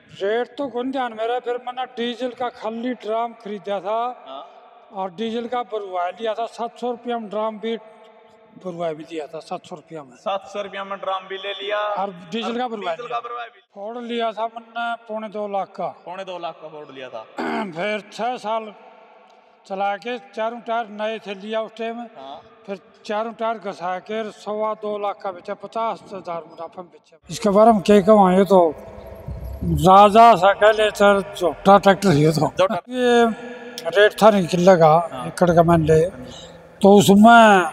Rate तो कौन ध्यान मेरा, फिर मैंने डीजल का खाली ड्राम खरीदा था। हाँ। और डीजल का भरवा लिया था 700 रुपया में, ड्राम भी भरवा भी दिया था 700 रुपया में। 700 रुपया में ड्राम भी ले लिया और डीजल का भरवा डीजल का भरवा भी। फोड़ लिया था मैंने 2.25 लाख का। 2.25 लाख का फोड़ लिया था। फिर 6 साल चला के चारों टायर नए थे लिया उस टाइम। हाँ। फिर चारों टायर घसा के 2.25 लाख का बेचा, 50,000 मुनाफा में बेचा। इसके बारे में क्या कहूँ, ये तो राजा सा कह ले सर, जोटा ट्रैक्टर ये तो ये रेट था नहीं किले का। हाँ। एकड़ का मान ले तो उसमें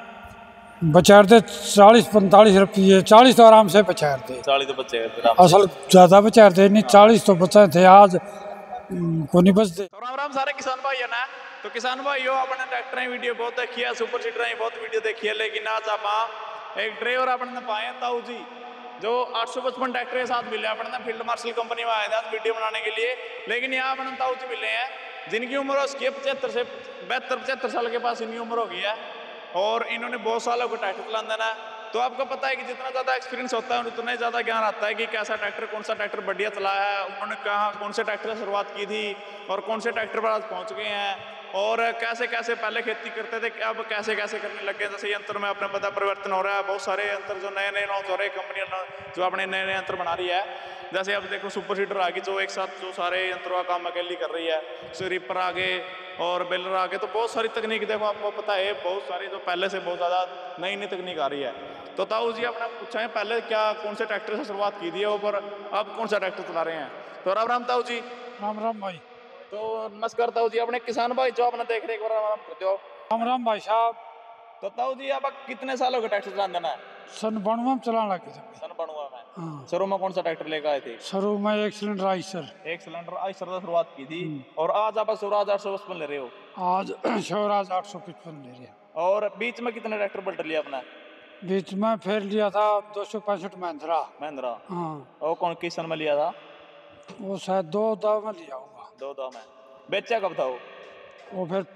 बचाते 40-45 रुपये। 40 तो आराम से बचाते, 40 तो बचे असल ज्यादा बचाते नहीं। 40 तो बचे थे, आज को नहीं बचते। तो राम राम सारे किसान भाई है ना। तो किसान भाइयों, अपने ट्रैक्टर की वीडियो बहुत देखी है, सुपर सीटर की बहुत वीडियो देखी है, लेकिन आज आप एक ड्राइवर अपने पाए ताऊ जी जो 855 ट्रैक्टर के साथ मिले अपने फील्ड मार्शल कंपनी में आए थे आज वीडियो बनाने के लिए। लेकिन यहाँ अपने ताऊ जी मिले हैं जिनकी उम्र उसकी 75 से 72-75 साल के पास इनकी उम्र हो गई है और इन्होंने बहुत सालों को ट्रैक्टर चला देना है। तो आपको पता है कि जितना ज़्यादा एक्सपीरियंस होता है उतना ही ज़्यादा ज्ञान आता है कि कैसा ट्रैक्टर, कौन सा ट्रैक्टर बढ़िया चलाया है, उन्होंने कहाँ कौन से ट्रैक्टर से शुरुआत की थी और कौन से ट्रैक्टर पर आज पहुँच गए हैं और कैसे कैसे पहले खेती करते थे, अब कैसे कैसे करने लग गए। जैसे यंत्र में अपने पता परिवर्तन हो रहा है, बहुत सारे यंत्र जो नए नए लॉन्च हो रहे हैं, कंपनियाँ जो अपने नए नए यंत्र बना रही है। जैसे अब देखो सुपर सीटर आ गई जो एक साथ जो सारे यंत्रों का काम अकेली कर रही है, स्वीपर आगे और बेलर आगे। तो बहुत सारी तकनीक देखो आपको पता है, बहुत सारी जो पहले से बहुत ज़्यादा नई नई तकनीक आ रही है। तो ताऊ जी अपना पूछा है पहले क्या कौन से ट्रैक्टर से शुरुआत की थी और अब कौन सा ट्रैक्टर चला रहे हैं। तो राम राम ताऊ जी। राम राम भाई। तो नमस्कार ताऊ जी, अपने किसान भाई जो अपने देख रहे हो। राम राम भाई साहब। तो ताऊ जी अब कितने सालों का ट्रैक्टर चला देना है? सन 92 में चलाने लगे थे। सन 92 में। हाँ। शुरू में कौन सा ट्रैक्टर लेकर आए थे? शुरू में 1 सिलेंडर आइसर। 1 सिलेंडर आइसर से शुरुआत की थी और आज आप स्वराज 855 ले रहे हो। आज स्वराज 855 ले रहे हैं। और बीच में कितने ट्रैक्टर पलट लिया अपना? बीच में फिर लिया था 265 महिंद्रा। हाँ। और कौन किस सन में लिया था? वो शायद 2 दाव में लिया होगा। 2 दाव में। बेचा कब था वो फिर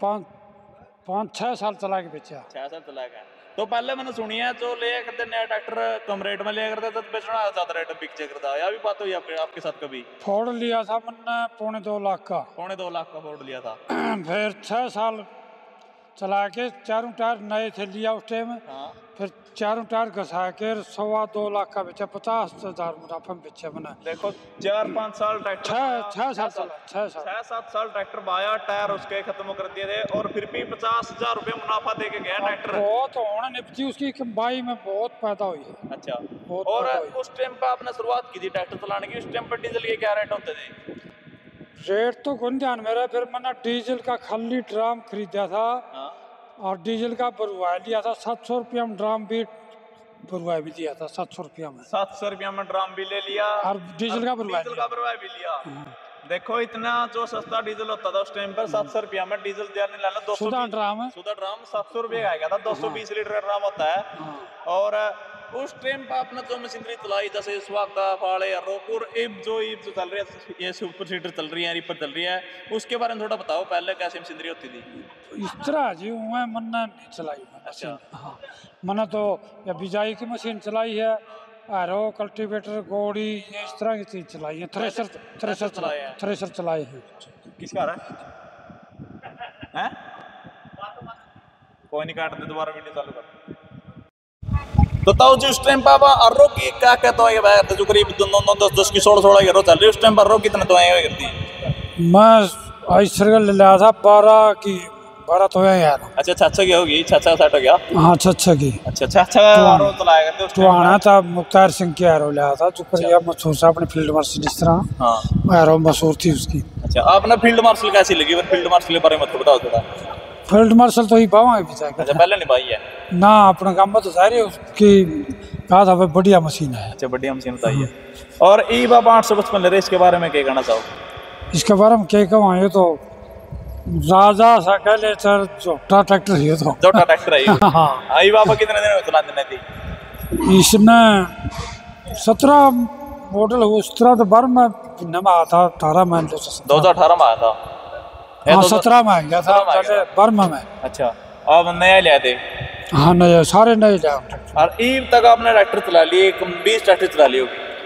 5-6 साल चला के बेचा। 6 साल चला गया। तो पहले मैंने सुनी है जो लिया करते नया ट्रैक्टर कम रेट में लिया करते तो बेचना ज्यादा रेट बिक करता है, या भी बात हुई आपके साथ कभी? फोड़ लिया था मैंने 2.25 लाख का। 2.25 लाख का फोड़ लिया था। फिर 6 साल चला के चारों टायर नए थे लिया उस टाइम। हाँ। फिर चारों टायर घसा के 2.25 लाख का बेचा, 50,000 मुनाफा में बेचा मैंने। देखो 4-5 साल ट्रैक्टर 6-7 साल ट्रैक्टर बाया, टायर उसके खत्म कर दिए थे और फिर भी 50,000 रुपये मुनाफा दे के गया ट्रैक्टर। बहुत होने निपटी उसकी कमाई में बहुत पैदा हुई है। अच्छा। और उस टाइम पर आपने शुरुआत की थी ट्रैक्टर चलाने की, उस टाइम पर डीजल के क्या रेट होते थे? रेट तो कौन ध्यान मेरा, फिर मैंने डीजल का खाली ड्राम खरीदा था। हाँ। और डीजल का भरवा लिया था 700 रुपया में, ड्राम भी भरवा भी दिया था 700 रुपया में। 700 रुपया में ड्राम भी ले लिया और डीजल का भरवा भी लिया। देखो इतना जो सस्ता डीजल होता था उस टाइम पर 700 रुपया में डीजल दिया नहीं लाना। सुधा ड्राम 700 रुपये का आएगा था। 220 लीटर का ड्राम होता है। और उस टाइम पर आपने जो मशीनरी चलाई जैसे स्वागा फाड़े रोपुर ईब जो चल रही है, ये सुपर सीटर चल रही है, रिपर चल रही है, उसके बारे में थोड़ा बताओ पहले कैसी मशीनरी होती थी? इस तरह जी मैं मन्ना नहीं चलाई। अच्छा। हाँ, मैंने तो या बिजाई की मशीन चलाई है, एरो कल्टीवेटर गोड़ी इस तरह की चीज चलाई है। थ्रेशर चलाए हैं। किसका रहा है? कोई नहीं, काट दे, दोबारा वीडियो चालू कर। तो ताऊ जी उस टाइम पर अर्रो की क्या कहता है भाई, जो करीब 10 की 16 हीरो चल रही है, उस टाइम पर अर्रो कितने तो आए करती? मैं आइसर का ले लिया था 12 तो है यार। अच्छा 6 की होगी, 6 सेट हो गया। हाँ 6 की। अच्छा 6 अर्रो चलाया करते तो आना था मुख्तार सिंह की एरो लिया था जो करिया मशहूर था अपने फील्ड मार्शल जिस तरह। हाँ। एरो मशहूर थी उसकी। अच्छा आपने फील्ड मार्शल कैसी लगी? फील्ड मार्शल के बारे में बताओ थोड़ा। फील्ड मार्शल तो ही पावा भी था। अच्छा पहले नहीं पाई है ना, अपने काम में तो सारी उसकी कहा था भाई बढ़िया मशीन है। अच्छा बढ़िया मशीन बताई है। और ई बाबा 855 ले रहे, इसके बारे में क्या कहना चाहो? इसके बारे में क्या कहूँ, ये तो राजा सा कह ले सर, जोटा ट्रैक्टर है तो। जोटा ट्रैक्टर है। हाँ। ई बाबा कितने दिन में चला देने थी? इसने 17 मॉडल उस तरह तो 12 में आया था, 18 में 2018 में आया था। हाँ 17 में आ गया था बर्मा में। अच्छा अब नया ले थे? हाँ नया, सारे नए ले। और ईब तक आपने ट्रैक्टर चला लिए 20 ट्रैक्टर चला लिए होगी?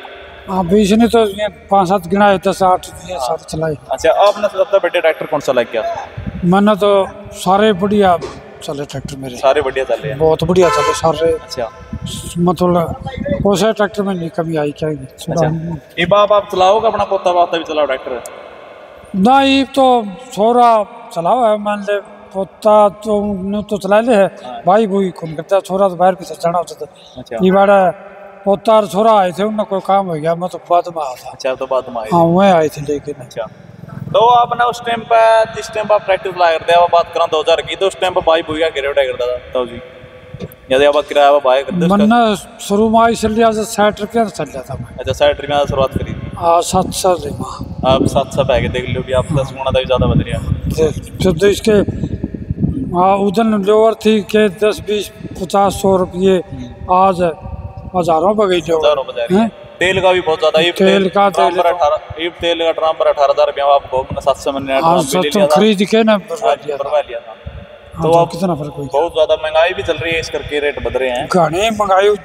हाँ बीस नहीं तो ये 5-7 गिनाए, 10-8 ये सारे चलाए। अच्छा, आपने सबसे बढ़िया ट्रैक्टर कौन सा लाइक किया? मैंने तो सारे बढ़िया चले ट्रैक्टर मेरे, सारे बढ़िया चले हैं। बहुत बढ़िया चले सारे। अच्छा, मतलब कौन सा ट्रैक्टर में नहीं कमी आई क्या? अच्छा। ये आप चलाओगे अपना पोता वास्ता भी चलाओ ट्रैक्टर? ना ये तो छोरा चलाओ है, मान ले पोता तो चला ले है, भाई वही कौन करता, छोरा तो बाहर पीछे जाना होता था। अच्छा, ये बार पोता और छोरा आए थे, उनका कोई काम हो गया, मैं तो बाद में आया था। अच्छा, तो बाद में आए। हाँ वह आए थे लेकिन। अच्छा, तो आपने उस टाइम पर जिस टाइम पर आप ट्रैक्टर चलाया करते हैं, बात करा 2000 की, तो उस टाइम पर भाई भूया गिरे करता था ताऊ जी, यदि आप किराया भाई करते? मैंने शुरू में आई चल रहा था 60 रुपया चल रहा था मैं। अच्छा, 60 रुपया शुरुआत करी थी। हाँ 700 आप 700 पैके देख लो कि आप 10 गुना भी ज़्यादा बच रहा। तो इसके हाँ उधर लोअर थी के 10-20-50-100 रुपये, आज हजारों पर गई। हजारों बजा रही है। तेल का भी बहुत ज्यादा, तेल का ड्राम पर 18,000 रुपया आपको 700 में खरीद के ना भरवा लिया था। तो अब कितना फर्क हुआ? बहुत ज्यादा महंगाई भी चल रही है, इस करके रेट बद रहे हैं। घनी महंगाई,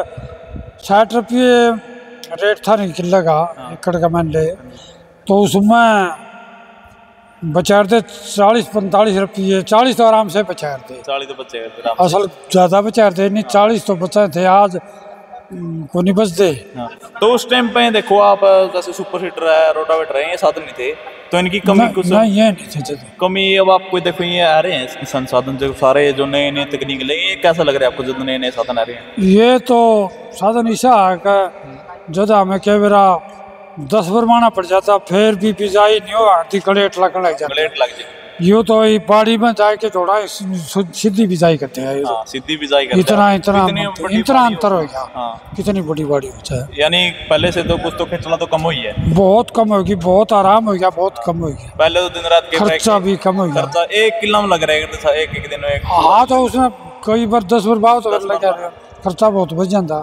60 रुपये रेट था नहीं किले का एकड़ का मान ले, तो उसमें बचा दे 40-45 रुपये, 40 तो आराम से बचा दे। 40 तो बचे असल ज्यादा बचा दे नहीं, 40 तो बचा थे, आज को नहीं बचते। तो उस टाइम पे देखो आप, जैसे सुपर सीटर है, रोटावेटर है, ये साधन नहीं थे, तो इनकी कमी कुछ नहीं, ये नहीं थे कमी। अब आपको देखो ये आ रहे हैं संसाधन जो सारे, जो नए नए तकनीक लगे, ये कैसा लग रहा है आपको जो नए नए साधन आ रहे हैं? ये तो साधन ऐसा है जो हमें कई बार 10 बरमाना पड़ जाता, फिर भी बिजाई नहीं हो आती, कलेट लगने लग जाती। कलेट लग जाए यो तो ये बाड़ी में जाके थोड़ा सीधी बिजाई करते हैं। हाँ, सीधी बिजाई करते इतना हैं। इतना अंतर हो गया। हाँ। कितनी बड़ी बाड़ी हो जाए, यानी पहले से तो कुछ तो खिंचना तो कम हुई है, बहुत कम होगी, बहुत आराम हो गया, बहुत कम हो गया। पहले तो दिन रात के खर्चा भी कम हो गया, खर्चा 1 किलो में लग रहा है, एक दिन में। हाँ तो उसमें कई बार 10 बार भाव तो लग गया, खर्चा बहुत बच जाता।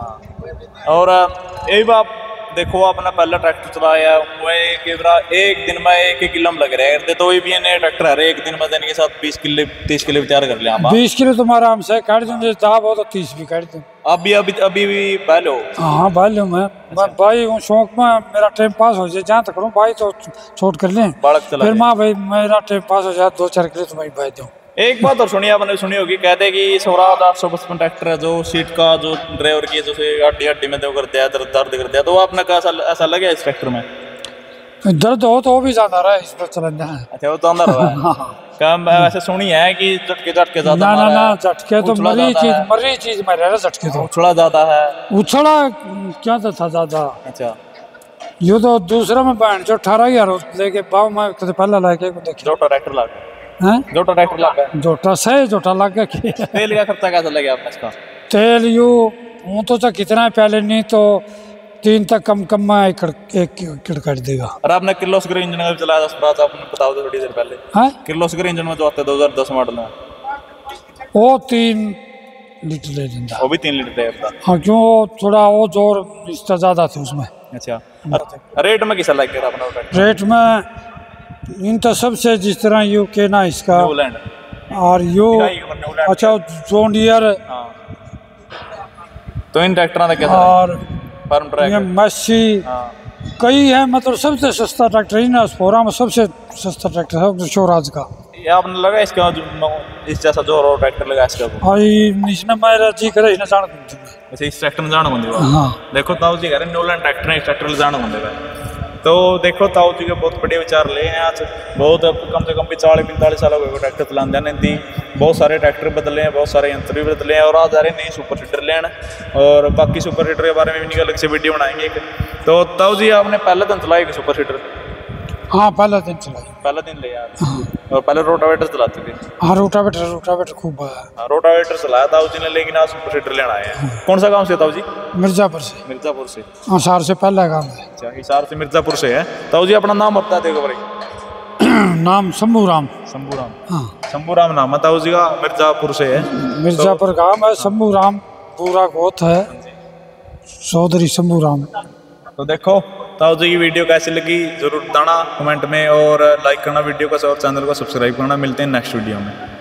और यही बात देखो, आपने पहले ट्रैक्टर चलाया वो एक दिन में 1 किलो में लग रहा है, तो ये भी नए ट्रैक्टर है, एक दिन में देने के साथ 20 किलो 30 किलो तैयार कर लिया। 20 किलो तुम्हारा आराम से काट दूँ, जहाँ बहुत 30 भी काट दूँ। अभी भी पहले हो? हाँ पहले मैं भाई हूँ, शौक में मेरा टाइम पास हो जाए, जहाँ तक करूँ भाई तो छोट कर लें, फिर माँ भाई मेरा टाइम पास हो जाए, 2-4 किलो तुम्हारी भाई दूँ। एक बात और सुनिए, आपने सुनी होगी, कहते हैं कि स्वराज 855 ट्रैक्टर है, जो सीट का जो ड्राइवर की जो हड्डी में दो करते हैं, दर्द करते हैं, तो आपने ऐसा लगे इस ट्रैक्टर में? दर्द हो तो वो भी ज्यादा रहा है इस पर चलना है। अच्छा, वो तो अंदर रहा है। ऐसे सुनी है कि झटके ज्यादा? ना झटके तो मरी चीज में रह, झटके तो उछला ज्यादा है। उछला क्या था ज्यादा? अच्छा, ये तो दूसरा में बैंड जो 18,000 लेके बाव में पहले लाके देखिए, जोटा ट्रैक्टर लग जोटा ट्रैक्टर लग गया, जोटा सही जोटा लग गया। तेल का खर्चा कैसा लगे आपका इसका? तेल यूं तो कितना पहले नहीं तो 3 तक कम में एक काट देगा। और आपने किर्लोस्कर इंजन का भी चलाया था, आपने बताओ तो थोड़ी देर पहले। हाँ, किर्लोस्कर इंजन में जो आता है 2010 मॉडल में, वो 3 लीटर ले लेता, वो भी 3 लीटर है। हाँ, क्यों थोड़ा वो जोर इसका ज्यादा थे उसमें। अच्छा, रेट में किसा लाइक करा आपने? रेट में इन तो सबसे जिस तरह यू के ना इसका और यू, अच्छा जॉन डियर, तो इन ट्रैक्टरों का क्या और फार्म ट्रैक मस्सी कई है, मतलब सबसे सस्ता ट्रैक्टर ही ना फोरा में, सबसे सस्ता ट्रैक्टर है स्वराज का। ये आपने लगा इसका इस जैसा जो ट्रैक्टर लगा इसका? हाँ, इसने मेरा जी करे इसने जान दूँ। अच्छा, इस ट्रैक्टर में जाना बंदे? हाँ, देखो ताऊ जी कह रहे न्यूलैंड ट्रैक्टर है, इस ट्रैक्टर में जाना बंदे। तो देखो ताऊ जी के बहुत बढ़िया विचार ले हैं आज, बहुत कम से कम भी 40-45 साल हो गए ट्रैक्टर चलाते नहीं, बहुत सारे ट्रैक्टर बदले हैं, बहुत सारे यंत्र भी बदले हैं, और आज आ रहे नई सुपर सीटर लेना, और बाकी सुपर सीटर के बारे में भी अलग से वीडियो बनाएंगे एक। तो ताऊ जी आपने पहले दिन चलाई सुपर सीटर? हाँ, पहला दिन चलाई, पहला दिन ले यार। और पहले रोटावेटर चलाते थे? हाँ, रोटावेटर खूब है। हाँ, रोटावेटर चलाया ताऊ जी ने, लेकिन आज सुपर सीटर लेना है। कौन सा गांव से ताऊ जी? मिर्जापुर से। मिर्जापुर से? हाँ, हिसार से पहला गांव है। अच्छा, हिसार से मिर्जापुर से है। ताऊ जी अपना नाम बता देगा भाई। नाम शंभू राम। हाँ, शंभू राम नाम है ताऊ जी का, मिर्जापुर से है। मिर्जापुर गांव है, शंभू राम पूरा गोत है, चौधरी शंभू राम। तो देखो ताऊ जी की वीडियो कैसी लगी जरूर बताना कमेंट में, और लाइक करना वीडियो को और चैनल को सब्सक्राइब करना। मिलते हैं नेक्स्ट वीडियो में।